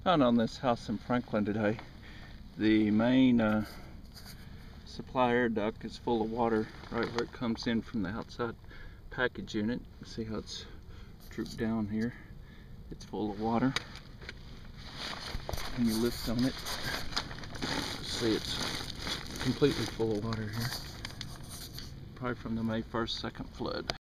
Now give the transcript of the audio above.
Found on this house in Franklin today. The main supply air duct is full of water right where it comes in from the outside package unit. See how it's drooped down here? It's full of water. When you lift on it, see it's completely full of water here. Probably from the May 1st, 2nd flood.